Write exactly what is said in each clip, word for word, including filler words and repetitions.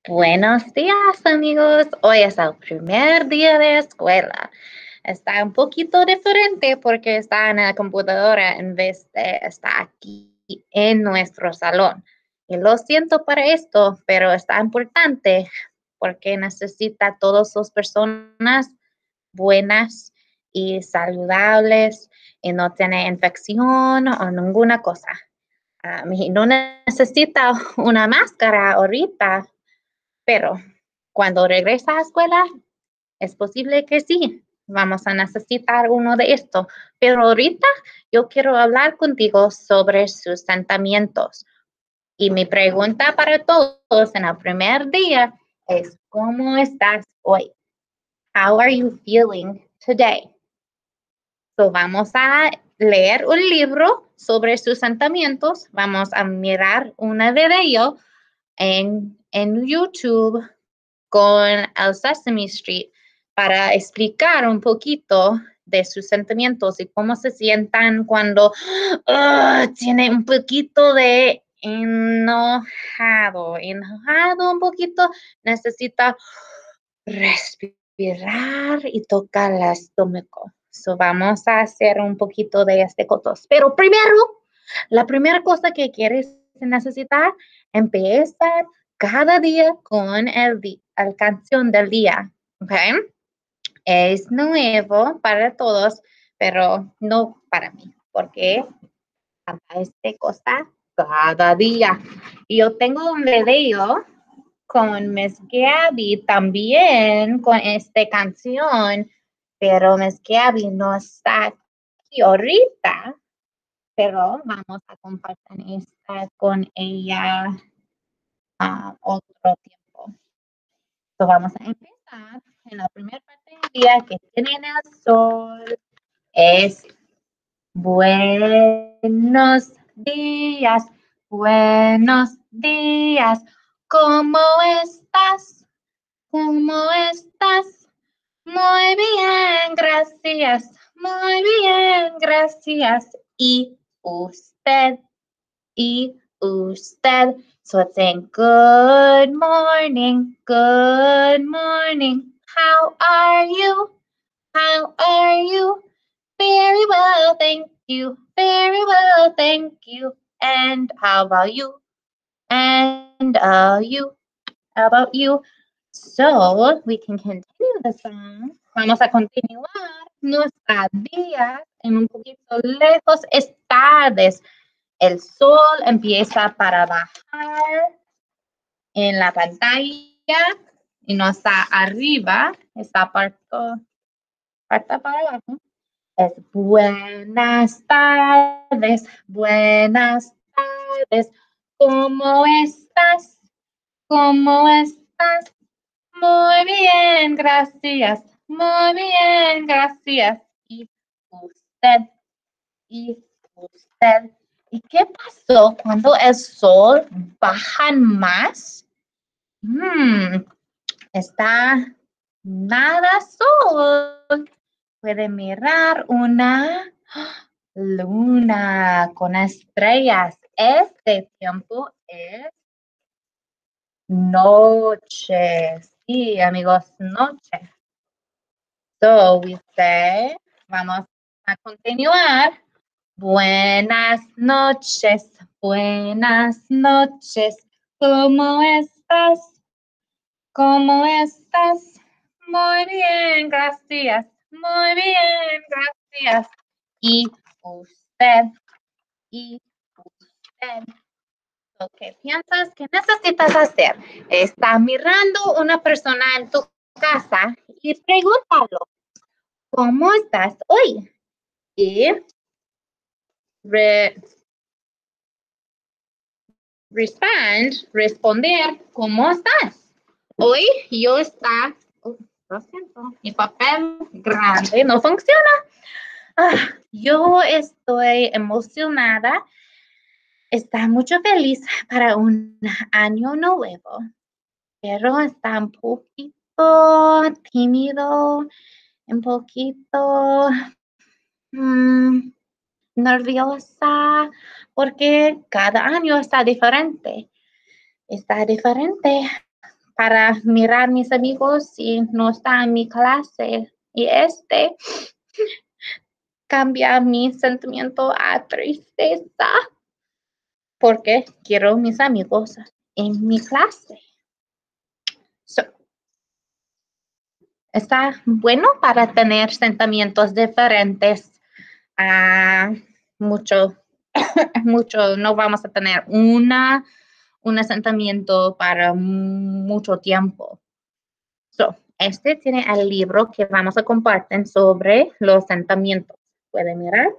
Buenos días, amigos. Hoy es el primer día de escuela. Está un poquito diferente porque está en la computadora en vez de estar aquí en nuestro salón. Y lo siento para esto, pero está importante porque necesita a todas las personas buenas y saludables y no tiene infección o ninguna cosa. Um, y no necesita una máscara ahorita, pero cuando regresa a la escuela, es posible que sí, vamos a necesitar uno de estos. Pero ahorita yo quiero hablar contigo sobre sus sentimientos. Y mi pregunta para todos en el primer día es, ¿cómo estás hoy? How are you feeling today? So vamos a leer un libro sobre sus sentimientos. Vamos a mirar un video en, en YouTube con el Sesame Street para explicar un poquito de sus sentimientos y cómo se sientan cuando uh, tiene un poquito de enojado, enojado un poquito, necesita respirar y tocar el estómago. So vamos a hacer un poquito de este cotos. Pero primero, la primera cosa que quieres necesitar, empezar cada día con el, el canción del día. ¿Okay? Es nuevo para todos, pero no para mí, porque este cosa cada día. Y yo tengo un video con Miss Gabby también con esta canción, pero Miss Gabby no está aquí ahorita, pero vamos a compartir esta con ella uh, otro tiempo. So vamos a empezar en la primera parte del día que tiene el sol. Es buenos días, buenos días. ¿Cómo estás? ¿Cómo estás? Muy bien, gracias. Muy bien, gracias. ¿Y usted? ¿Y usted? So it's saying, good morning, good morning. How are you? How are you? Very well, thank you. Very well, thank you. And how about you? And uh, you? How about you? So we can continue the song. Vamos a continuar nuestras días en un poquito lejos. Es tardes. El sol empieza para bajar en la pantalla y no está arriba, está parte, parte para abajo. Es buenas tardes, buenas tardes. ¿Cómo estás? ¿Cómo estás? Muy bien, gracias. Muy bien, gracias. Y usted, y usted. ¿Y qué pasó cuando el sol baja más? Hmm, está nada sol. Puede mirar una luna con estrellas. Este tiempo es noche. Sí, amigos, noche. So we say, vamos a continuar. Buenas noches, buenas noches. ¿Cómo estás? ¿Cómo estás? Muy bien, gracias. Muy bien, gracias. Y usted, y usted. ¿Qué piensas que necesitas hacer? Está mirando una persona en tu casa y pregúntalo, ¿cómo estás hoy? Y re, respond, responder, ¿cómo estás? Hoy yo está, oh, lo siento, mi papel grande no funciona. Ah, yo estoy emocionada. Está mucho feliz para un año nuevo, pero está un poquito tímido, un poquito mmm, nerviosa, porque cada año está diferente. Está diferente para mirar mis amigos y no está en mi clase. Y este cambia mi sentimiento a tristeza porque quiero mis amigos en mi clase. So, está bueno para tener sentimientos diferentes. Uh, mucho, mucho, no vamos a tener una, un asentamiento para mucho tiempo. So, este tiene el libro que vamos a compartir sobre los asentamientos. ¿Puede mirarlo?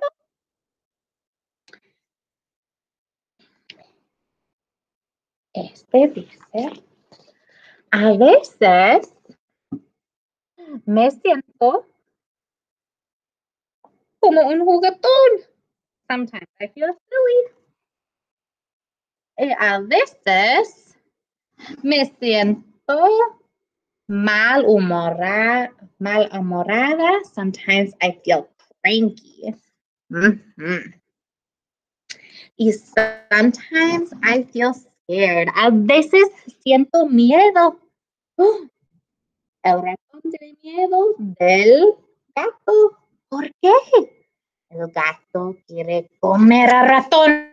Este dice, a veces me siento como un juguetón. Sometimes I feel silly. Y a veces me siento malhumorada, malhumorada. Sometimes I feel cranky. Mm-hmm. Y sometimes I feel scared. A veces siento miedo. Oh, el ratón tiene miedo del gato. ¿Por qué? El gato quiere comer al ratón.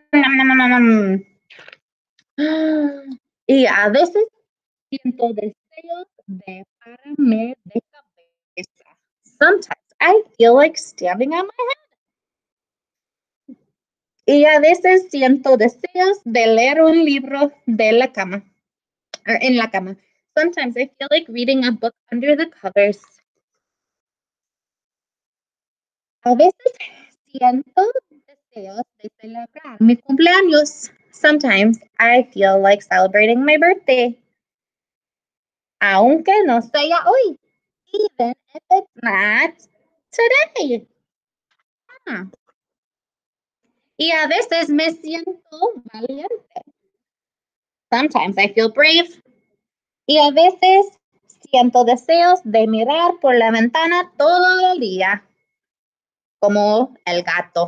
Y a veces siento deseos de pararme de cabeza. Sometimes I feel like standing on my head. Y a veces siento deseos de leer un libro de la cama, or en la cama. Sometimes I feel like reading a book under the covers. A veces siento deseos de celebrar mi cumpleaños. Sometimes I feel like celebrating my birthday. Aunque no sea hoy. Even if it's not today. Ah. Y a veces me siento valiente. Sometimes I feel brave. Y a veces siento deseos de mirar por la ventana todo el día. Como el gato.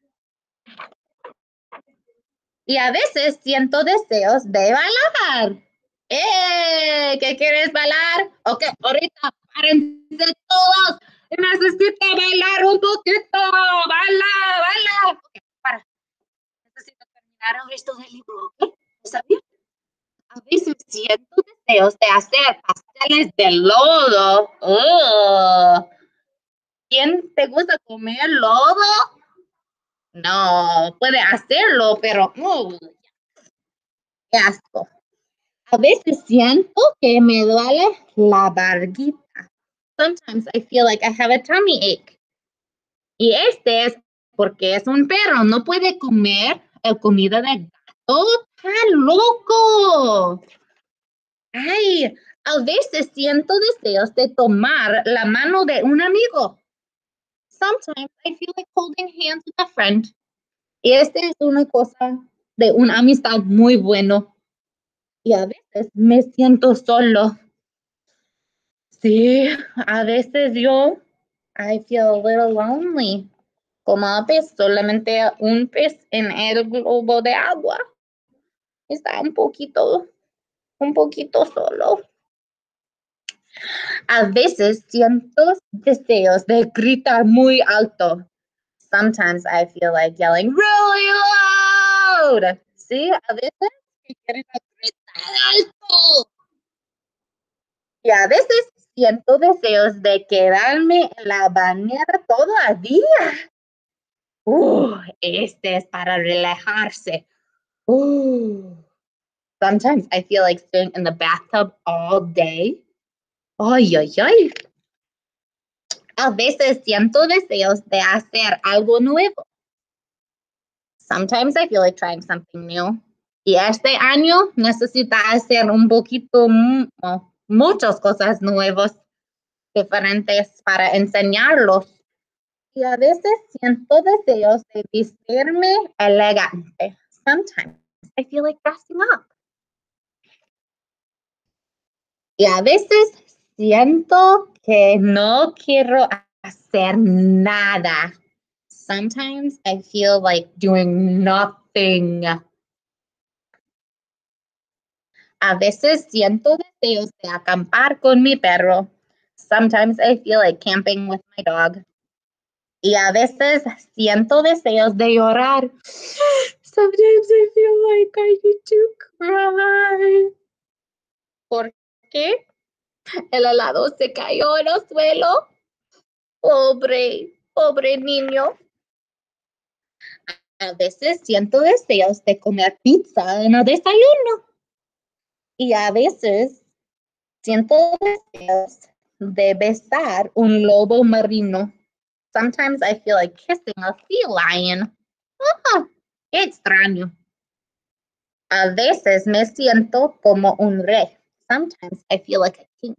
Y a veces siento deseos de bailar. ¡Eh! ¿Qué quieres bailar? Ok, ahorita párense todos. Necesito bailar un poquito. Baila, baila. Ok, para. Necesito terminar el resto del libro. ¿Ok? ¿Está bien? A veces siento deseos de hacer pasteles de lodo. Oh. ¿Quién te gusta comer lodo? No, puede hacerlo, pero uh, qué asco. A veces siento que me duele la barriguita. Sometimes I feel like I have a tummy ache. Y este es porque es un perro, no puede comer el comida de gato. ¡Está loco! Ay, a veces siento deseos de tomar la mano de un amigo. Sometimes I feel like holding hands with a friend. Y este es una cosa de una amistad muy bueno. Y a veces me siento solo. Sí, a veces yo, I feel a little lonely. Como a veces solamente un pez en el globo de agua. Está un poquito, un poquito solo. A veces siento deseos de gritar muy alto. Sometimes I feel like yelling really loud. Sí, a veces quiero gritar alto. Y a veces siento deseos de quedarme en la bañera todo el día. Uh, este es para relajarse. Uh. Sometimes I feel like staying in the bathtub all day. Ay, ay, ay. A veces siento deseos de hacer algo nuevo. Sometimes I feel like trying something new. Y este año necesito hacer un poquito, oh, muchas cosas nuevas, diferentes para enseñarlos. Y a veces siento deseos de vestirme elegante. Sometimes I feel like dressing up. Y a veces siento que no quiero hacer nada. Sometimes I feel like doing nothing. A veces siento deseos de acampar con mi perro. Sometimes I feel like camping with my dog. Y a veces siento deseos de llorar. Sometimes I feel like I need to cry. ¿Por qué? El helado se cayó en el suelo. Pobre, pobre niño. A veces siento deseos de comer pizza en el desayuno. Y a veces siento deseos de besar un lobo marino. Sometimes I feel like kissing a sea lion. Oh, qué extraño. A veces me siento como un rey. Sometimes I feel like a king.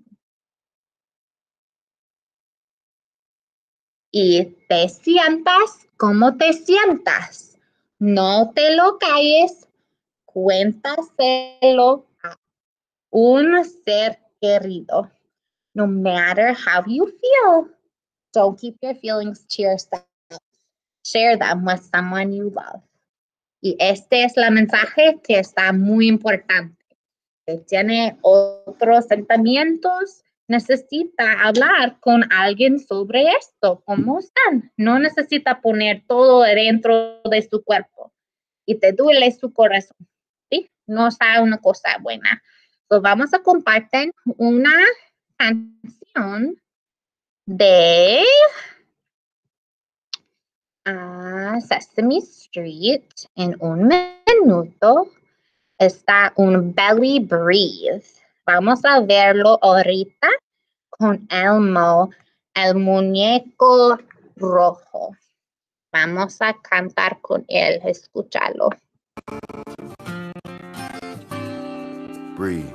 Y te sientas como te sientas. No te lo calles. Cuéntaselo a un ser querido. No matter how you feel, don't keep your feelings to yourself. Share them with someone you love. Y este es el mensaje que está muy importante. Si tiene otros sentimientos, necesita hablar con alguien sobre esto. ¿Cómo están? No necesita poner todo dentro de su cuerpo y te duele su corazón. ¿Sí? No es una cosa buena. So, vamos a compartir una canción de uh, Sesame Street en un minuto. Está un belly breathe. Vamos a verlo ahorita con Elmo, el muñeco rojo. Vamos a cantar con él, escúchalo. Breathe.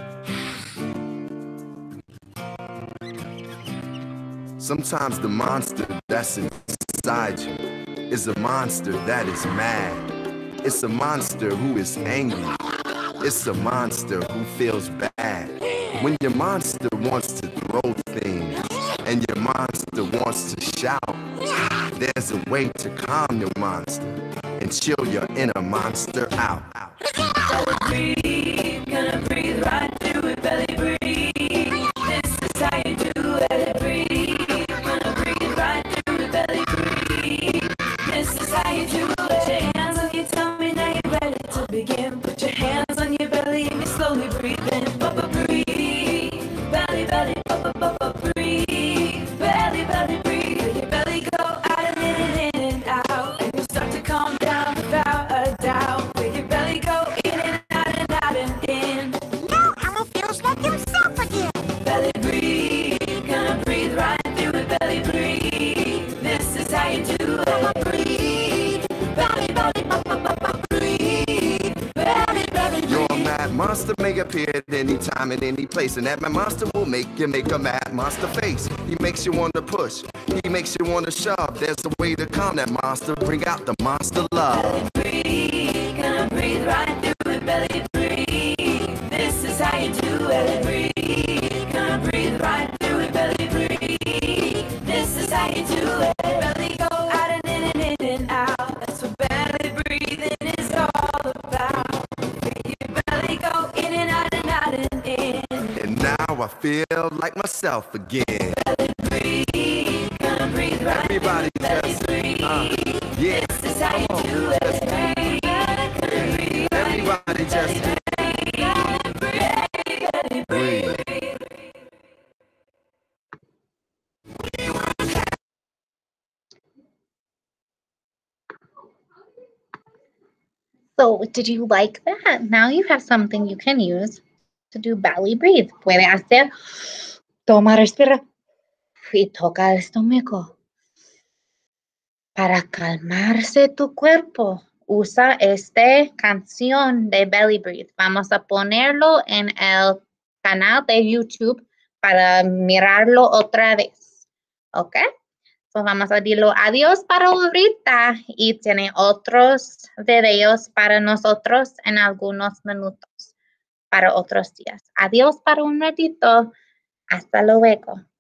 Sometimes the monster that's inside you is a monster that is mad. It's a monster who is angry. It's a monster who feels bad. When your monster wants to throw things and your monster wants to shout, there's a way to calm your monster and chill your inner monster out. Belly breathe, gonna breathe right through it, belly breathe. This is how you do it, belly breathe. Gonna breathe right through it, belly breathe. This is how you do it. Put your hands on your tummy, now you're ready to begin. Put your hands on your belly and you slowly breathe in. Bubba breathe, belly, belly, bubba, bubba breathe. Belly, belly breathe. Let your belly go out and in and in and out. And you'll start to calm down without a doubt. Let your belly go in and out and out and in. Now Elmo feels like himself again. Belly breathe, gonna breathe right through it, belly breathe. This is how you do it. Bubba breathe, belly, belly, bubba, bubba breathe. Belly, belly, Your breathe. mad monster may appear at any time and any place, and that mad monster will make you make a mad monster face. He makes you want to push, he makes you want to shove. There's a way to calm that monster, bring out the monster love. Breathe, gonna breathe right through it, belly breathe. This is how you do it, breathe. Gonna breathe right through it, belly breathe. This is how you do it, belly go out and in and in and out. That's what belly breathing is all about. Feel your belly go in and out and out and in. And now I feel like myself again. Breathe, gonna breathe right Everybody through it, belly just, breathe. uh, yeah, This is how you do it, breathe. Gonna breathe right everybody just breathe. So, did you like that? Now you have something you can use to do belly breathe. Puede hacer, toma, respira y toca el estómago. Para calmarse tu cuerpo, usa esta canción de belly breathe. Vamos a ponerlo en el canal de YouTube para mirarlo otra vez. ¿Ok? Pues vamos a decirlo adiós para ahorita y tiene otros videos para nosotros en algunos minutos para otros días. Adiós para un ratito. Hasta luego.